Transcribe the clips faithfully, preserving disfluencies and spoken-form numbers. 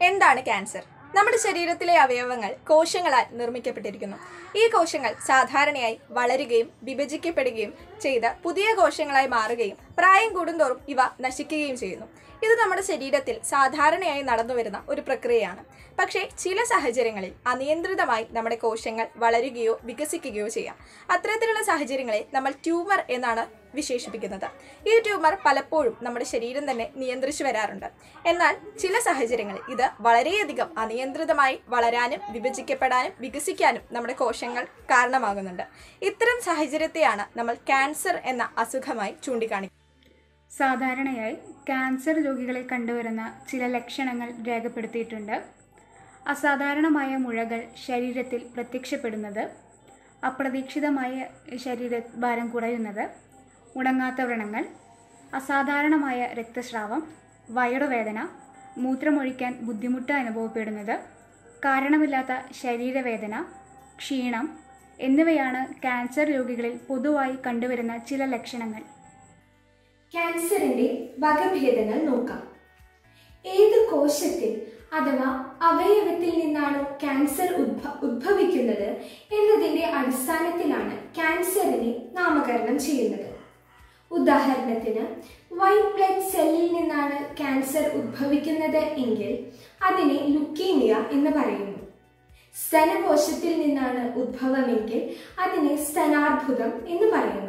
എന്താണ് ക്യാൻസർ? നമ്മുടെ ശരീരത്തിലെ അവയവങ്ങൾ കോശങ്ങളാൽ നിർമ്മിക്കപ്പെട്ടിരിക്കുന്നു. ഈ കോശങ്ങൾ സാധാരണയായി വളരുകയും വിഭജിക്കപ്പെടുകയും ചെയ്ത് പുതിയ കോശങ്ങളായി മാറുകയും പ്രായം കൂടുന്തോറും ഇവ നശിക്കുകയും ചെയ്യുന്നു. ഇത് നമ്മുടെ ശരീരത്തിൽ സാധാരണയായി നടന്നുവരുന്ന ഒരു പ്രക്രിയയാണ്. പക്ഷേ ചില സാഹചര്യങ്ങളിൽ അനിയന്ത്രിതമായി നമ്മുടെ കോശങ്ങൾ വളരുകയോ വികസിക്കുകയോ ചെയ്യാം. അത്തരത്തിലുള്ള സാഹചര്യങ്ങളെ നമ്മൾ ട്യൂമർ എന്നാണ് വിശേഷിപ്പിക്കുന്നത്. ഈ ട്യൂമർ പലപ്പോഴും നമ്മുടെ ശരീരം തന്നെ നിയന്ത്രിച്ചു വരാറുണ്ട്. എന്നാൽ ചില സാഹചര്യങ്ങളിൽ ഇത് വളരെയധികം അനിയന്ത്രിതമായി വളരാനും വിഭജിക്കപ്പെടാനും വികസിക്കാനും നമ്മുടെ കോശങ്ങൾ കാരണമാകുന്നുണ്ട്. ഇത്തരം സാഹചര്യത്തെയാണ് നമ്മൾ ക്യാൻസർ എന്ന അസുഖമായി ചൂണ്ടിക്കാണിക്കുന്നത്. സാധാരണയായി ക്യാൻസർ രോഗികളിൽ കണ്ടുവരുന്ന ചില ലക്ഷണങ്ങൾ രേഖപ്പെടുത്തിയിട്ടുണ്ട്. അസാധാരണമായ മുഴകൾ ശരീരത്തിൽ പ്രത്യക്ഷപ്പെടുന്നത്, അപ്രതീക്ഷിതമായ ശരീരഭാരം കുറയുന്നത്, ഉണങ്ങാത്ത വ്രണങ്ങൾ, അസാധാരണമായ രക്തസ്രാവം, വയറുവേദന, മൂത്രമൊഴിക്കാൻ ബുദ്ധിമുട്ട് അനുഭവപ്പെടുന്നത്, കാരണമില്ലാത്ത ശരീരവേദന, ക്ഷീണം എന്നിവയാണ് ക്യാൻസർ രോഗികളിൽ പൊതുവായി കണ്ടുവരുന്ന ചില ലക്ഷണങ്ങൾ. ക്യാൻസറിന്റെ വകഭേദങ്ങൾ നോക്കാം. ഏത് കോശത്തിൽ അഥവാ അവയവത്തിൽ നിന്നാണ് ക്യാൻസർ ഉദ്ഭ ഉദ്ഭവിക്കുന്നത് എന്നതിന്റെ അടിസ്ഥാനത്തിലാണ് ക്യാൻസറിനെ നാമകരണം ചെയ്യുന്നത്. ഉദാഹരണത്തിന്, വൈറ്റ് ബ്ലഡ് സെല്ലിൽ നിന്നാണ് ക്യാൻസർ ഉദ്ഭവിക്കുന്നത് എങ്കിൽ അതിനെ ലുക്കീമിയ എന്ന് പറയുന്നു. സ്തനകോശത്തിൽ നിന്നാണ് ഉദ്ഭവമെങ്കിൽ അതിനെ സ്തനാർബുദം എന്ന് പറയുന്നു.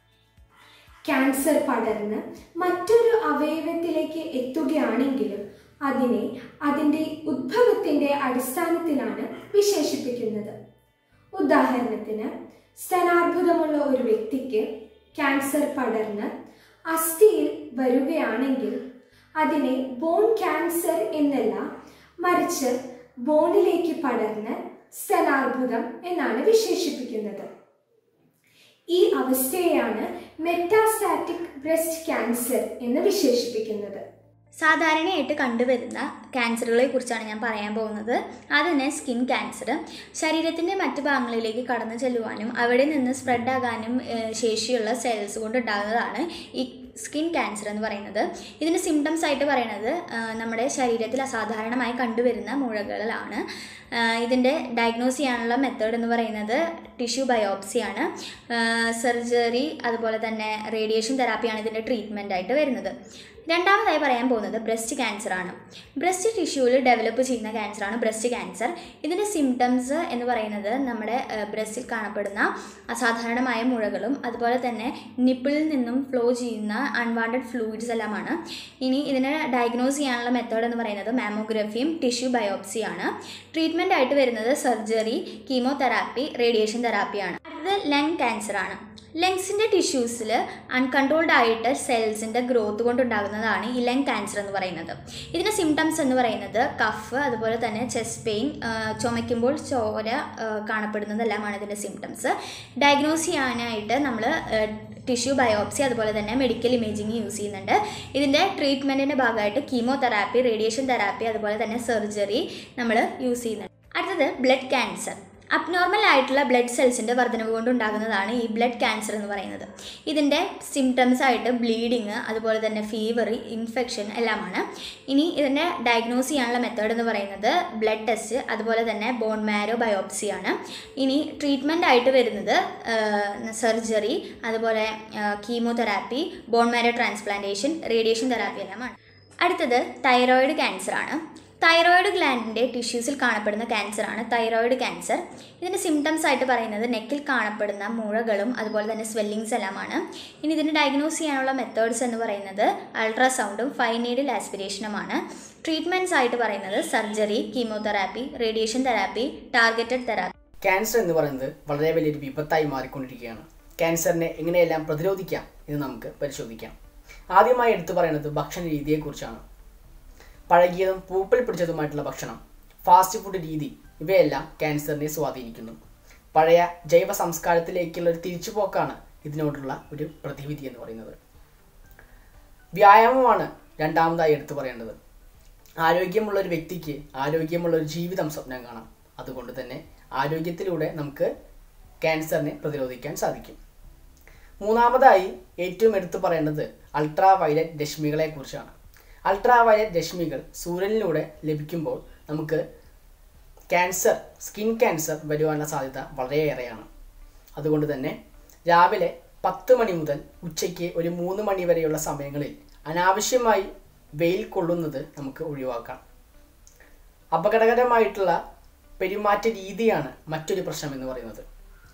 ക്യാൻസർ പടർന്ന് മറ്റൊരു അവയവത്തിലേക്ക് എത്തുകയാണെങ്കിലും അതിനെ അതിൻ്റെ ഉദ്ഭവത്തിൻ്റെ അടിസ്ഥാനത്തിലാണ് വിശേഷിപ്പിക്കുന്നത്. ഉദാഹരണത്തിന്, സ്തനാർബുദമുള്ള ഒരു വ്യക്തിക്ക് ക്യാൻസർ പടർന്ന് അസ്ഥിയിൽ വരികയാണെങ്കിൽ അതിനെ ബോൺ ക്യാൻസർ എന്നല്ല, മറിച്ച് ബോണിലേക്ക് പടർന്ന് സ്തനാർബുദം എന്നാണ് വിശേഷിപ്പിക്കുന്നത്. ഈ അവസ്ഥയെയാണ് മെറ്റാസ്റ്റാറ്റിക് ബ്രസ്റ്റ് ക്യാൻസർ എന്ന് വിശേഷിപ്പിക്കുന്നത്. സാധാരണയായിട്ട് കണ്ടുവരുന്ന ക്യാൻസറുകളെ കുറിച്ചാണ് ഞാൻ പറയാൻ പോകുന്നത്. അതിന് സ്കിൻ ക്യാൻസർ ശരീരത്തിൻ്റെ മറ്റു ഭാഗങ്ങളിലേക്ക് കടന്നു ചെല്ലുവാനും അവിടെ നിന്ന് സ്പ്രെഡ് ആകാനും ശേഷിയുള്ള സെൽസ് കൊണ്ടുണ്ടാകുന്നതാണ് ഈ സ്കിൻ ക്യാൻസർ എന്ന് പറയുന്നത്. ഇതിൻ്റെ സിംറ്റംസ് ആയിട്ട് പറയുന്നത് നമ്മുടെ ശരീരത്തിൽ അസാധാരണമായി കണ്ടുവരുന്ന മുഴകളാണ്. ഇതിൻ്റെ ഡയഗ്നോസ് ചെയ്യാനുള്ള മെത്തേഡ് എന്ന് പറയുന്നത് ടിഷ്യൂ ബയോപ്സിയാണ്. സർജറി അതുപോലെ തന്നെ റേഡിയേഷൻ തെറാപ്പിയാണ് ഇതിൻ്റെ ട്രീറ്റ്മെൻ്റ് ആയിട്ട് വരുന്നത്. രണ്ടാമതായി പറയാൻ പോകുന്നത് ബ്രസ്റ്റ് ക്യാൻസർ ആണ്. ബ്രസ്റ്റ് ടിഷ്യൂവിൽ ഡെവലപ്പ് ചെയ്യുന്ന ക്യാൻസറാണ് ബ്രസ്റ്റ് ക്യാൻസർ. ഇതിൻ്റെ സിംറ്റംസ് എന്ന് പറയുന്നത് നമ്മുടെ ബ്രസ്റ്റിൽ കാണപ്പെടുന്ന അസാധാരണമായ മുഴകളും അതുപോലെ തന്നെ നിപ്പിളിൽ നിന്നും ഫ്ലോ ചെയ്യുന്ന അൺവാണ്ടഡ് ഫ്ലൂയിഡ്സ് എല്ലാമാണ്. ഇനി ഇതിനെ ഡയഗ്നോസ് ചെയ്യാനുള്ള മെത്തേഡ് എന്ന് പറയുന്നത് മാമോഗ്രഫിയും ടിഷ്യൂ ബയോപ്സിയാണ്. ട്രീറ്റ്മെൻ്റ് ആയിട്ട് വരുന്നത് സർജറി, കീമോതെറാപ്പി, റേഡിയേഷൻ തെറാപ്പിയാണ്. അടുത്തത് ലങ് ക്യാൻസർ ആണ്. ലങ്സിൻ്റെ ടിഷ്യൂസിൽ അൺകൺട്രോൾഡ് ആയിട്ട് സെൽസിൻ്റെ ഗ്രോത്ത് കൊണ്ടുണ്ടാകുന്നതാണ് ഈ ലങ് ക്യാൻസർ എന്ന് പറയുന്നത്. ഇതിൻ്റെ സിംറ്റംസ് എന്ന് പറയുന്നത് കഫ്, അതുപോലെ തന്നെ ചെസ്റ്റ് പെയിൻ, ചുമയ്ക്കുമ്പോൾ ചോര കാണപ്പെടുന്നതെല്ലാമാണ് ഇതിൻ്റെ സിംറ്റംസ്. ഡയഗ്നോസ് ചെയ്യാനായിട്ട് നമ്മൾ ടിഷ്യൂ ബയോപ്സി അതുപോലെ തന്നെ മെഡിക്കൽ ഇമേജിങ് യൂസ് ചെയ്യുന്നുണ്ട്. ഇതിൻ്റെ ട്രീറ്റ്മെൻറ്റിൻ്റെ ഭാഗമായിട്ട് കീമോതെറാപ്പി, റേഡിയേഷൻ തെറാപ്പി അതുപോലെ തന്നെ സർജറി നമ്മൾ യൂസ് ചെയ്യുന്നുണ്ട്. അടുത്തത് ബ്ലഡ് ക്യാൻസർ. അബ്നോർമൽ ആയിട്ടുള്ള ബ്ലഡ് സെൽസിൻ്റെ വർധനവ് കൊണ്ടുണ്ടാകുന്നതാണ് ഈ ബ്ലഡ് ക്യാൻസർ എന്ന് പറയുന്നത്. ഇതിൻ്റെ സിംറ്റംസ് ആയിട്ട് ബ്ലീഡിങ് അതുപോലെ തന്നെ ഫീവർ, ഇൻഫെക്ഷൻ എല്ലാമാണ്. ഇനി ഇതിൻ്റെ ഡയഗ്നോസ് ചെയ്യാനുള്ള മെത്തേഡ് എന്ന് പറയുന്നത് ബ്ലഡ് ടെസ്റ്റ് അതുപോലെ തന്നെ ബോൺ മാരോ ബയോപ്സിയാണ്. ഇനി ട്രീറ്റ്മെൻ്റ് ആയിട്ട് വരുന്നത് സർജറി അതുപോലെ chemotherapy, bone marrow transplantation, radiation therapy എല്ലാമാണ്. അടുത്തത് തൈറോയിഡ് ക്യാൻസർ ആണ്. തൈറോയിഡ് ഗ്ലാൻഡിൻ്റെ ടിഷ്യൂസിൽ കാണപ്പെടുന്ന ക്യാൻസറാണ് തൈറോയിഡ് ക്യാൻസർ. ഇതിൻ്റെ സിംറ്റംസ് ആയിട്ട് പറയുന്നത് നെക്കിൽ കാണപ്പെടുന്ന മുഴകളും അതുപോലെ തന്നെ സ്വെല്ലിങ്സ് എല്ലാമാണ്. ഇനി ഇതിന് ഡയഗ്നോസ് ചെയ്യാനുള്ള മെത്തേഡ്സ് എന്ന് പറയുന്നത് അൾട്രാസൗണ്ടും ഫൈൻ നീഡിൽ ആസ്പിരേഷനുമാണ്. ട്രീറ്റ്മെൻറ്റ്സ് ആയിട്ട് പറയുന്നത് surgery, chemotherapy, radiation therapy, targeted therapy. Cancer എന്ന് പറയുന്നത് വളരെ വലിയൊരു വിപത്തായി മാറിക്കൊണ്ടിരിക്കുകയാണ്. ക്യാൻസറിനെ എങ്ങനെയെല്ലാം പ്രതിരോധിക്കാം എന്ന് നമുക്ക് പരിശോധിക്കാം. ആദ്യമായി എടുത്തു പറയുന്നത് ഭക്ഷണ രീതിയെക്കുറിച്ചാണ്. പഴകിയതും പൂപ്പൽ പിടിച്ചതുമായിട്ടുള്ള ഭക്ഷണം, ഫാസ്റ്റ് ഫുഡ് രീതി ഇവയെല്ലാം ക്യാൻസറിനെ സ്വാധീനിക്കുന്നു. പഴയ ജൈവ സംസ്കാരത്തിലേക്കുള്ള ഒരു തിരിച്ചുപോക്കാണ് ഇതിനോടുള്ള ഒരു പ്രതിവിധി എന്ന് പറയുന്നത്. വ്യായാമമാണ് രണ്ടാമതായി എടുത്തു പറയേണ്ടത്. ആരോഗ്യമുള്ള ഒരു വ്യക്തിക്ക് ആരോഗ്യമുള്ള ഒരു ജീവിതം സ്വപ്നം കാണാം. അതുകൊണ്ട് തന്നെ ആരോഗ്യത്തിലൂടെ നമുക്ക് ക്യാൻസറിനെ പ്രതിരോധിക്കാൻ സാധിക്കും. മൂന്നാമതായി ഏറ്റവും എടുത്തു പറയേണ്ടത് അൾട്രാ വയലറ്റ് രശ്മികളെ കുറിച്ചാണ്. അൾട്രാവയലറ്റ് രശ്മികൾ സൂര്യനിലൂടെ ലഭിക്കുമ്പോൾ നമുക്ക് ക്യാൻസർ, സ്കിൻ ക്യാൻസർ വരുവാനുള്ള സാധ്യത വളരെയേറെയാണ്. അതുകൊണ്ട് തന്നെ രാവിലെ പത്ത് മണി മുതൽ ഉച്ചയ്ക്ക് ഒരു മൂന്ന് മണി വരെയുള്ള സമയങ്ങളിൽ അനാവശ്യമായി വെയിൽ കൊള്ളുന്നത് നമുക്ക് ഒഴിവാക്കാം. അപകടകരമായിട്ടുള്ള പെരുമാറ്റ രീതിയാണ് മറ്റൊരു പ്രശ്നം എന്ന് പറയുന്നത്.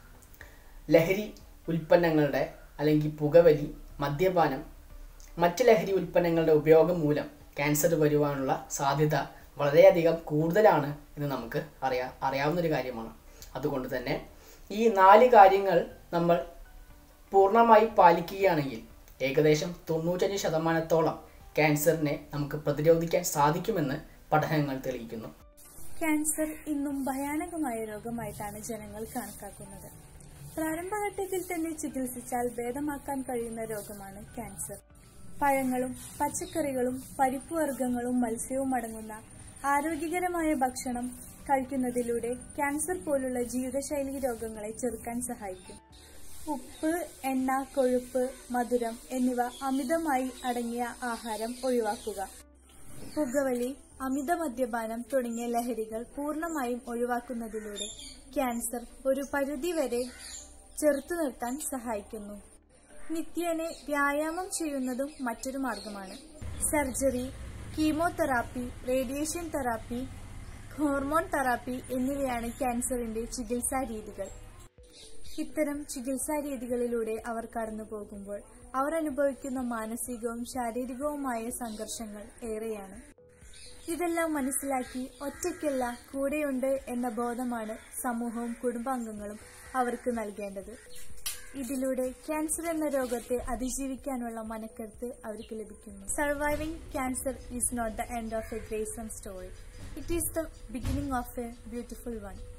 ലഹരി ഉൽപ്പന്നങ്ങളുടെ അല്ലെങ്കിൽ പുകവലി, മദ്യപാനം, മറ്റ് ലഹരി ഉൽപ്പന്നങ്ങളുടെ ഉപയോഗം മൂലം ക്യാൻസർ വരുവാനുള്ള സാധ്യത വളരെയധികം കൂടുതലാണ് എന്ന് നമുക്ക് അറിയാ അറിയാവുന്നൊരു കാര്യമാണ്. അതുകൊണ്ട് തന്നെ ഈ നാല് കാര്യങ്ങൾ നമ്മൾ പൂർണ്ണമായി പാലിക്കുകയാണെങ്കിൽ ഏകദേശം തൊണ്ണൂറ്റഞ്ച് ശതമാനത്തോളം ക്യാൻസറിനെ നമുക്ക് പ്രതിരോധിക്കാൻ സാധിക്കുമെന്ന് പഠനങ്ങൾ തെളിയിക്കുന്നു. ക്യാൻസർ ഇന്നും ഭയാനകമായ രോഗമായിട്ടാണ് ജനങ്ങൾ കണക്കാക്കുന്നത്. പ്രാരംഭഘട്ടത്തിൽ തന്നെ ചികിത്സിച്ചാൽ ഭേദമാക്കാൻ കഴിയുന്ന രോഗമാണ് ക്യാൻസർ. പഴങ്ങളും പച്ചക്കറികളും പരിപ്പുവർഗ്ഗങ്ങളും മത്സ്യവും അടങ്ങുന്ന ആരോഗ്യകരമായ ഭക്ഷണം കഴിക്കുന്നതിലൂടെ ക്യാൻസർ പോലുള്ള ജീവിതശൈലി രോഗങ്ങളെ ചെറുക്കാൻ സഹായിക്കും. ഉപ്പ്, എണ്ണ, കൊഴുപ്പ്, മധുരം എന്നിവ അമിതമായി അടങ്ങിയ ആഹാരം ഒഴിവാക്കുക. പുകവലി, അമിത മദ്യപാനം തുടങ്ങിയ ലഹരികൾ പൂർണ്ണമായും ഒഴിവാക്കുന്നതിലൂടെ ക്യാൻസർ ഒരു പരിധിവരെ ചെറുത്തു നിർത്താൻ സഹായിക്കുന്നു. നിത്യേന വ്യായാമം ചെയ്യുന്നതും മറ്റൊരു മാർഗമാണ്. Surgery, chemotherapy, radiation therapy, hormone therapy എന്നിവയാണ് ക്യാൻസറിന്റെ ചികിത്സാ രീതികൾ. ഇത്തരം ചികിത്സാ രീതികളിലൂടെ അവർ കടന്നു പോകുമ്പോൾ അവർ അനുഭവിക്കുന്ന മാനസികവും ശാരീരികവുമായ സംഘർഷങ്ങൾ ഏറെയാണ്. ഇതെല്ലാം മനസ്സിലാക്കി ഒറ്റയ്ക്കല്ല, കൂടെയുണ്ട് എന്ന ബോധമാണ് സമൂഹവും കുടുംബാംഗങ്ങളും അവർക്ക് നൽകേണ്ടത്. ഇതിലൂടെ ക്യാൻസർ എന്ന രോഗത്തെ അതിജീവിക്കാനുള്ള മനക്കരുത്ത് അവർക്ക് ലഭിക്കുന്നു. Surviving cancer is not the end of a gruesome story. It is the beginning of a beautiful one.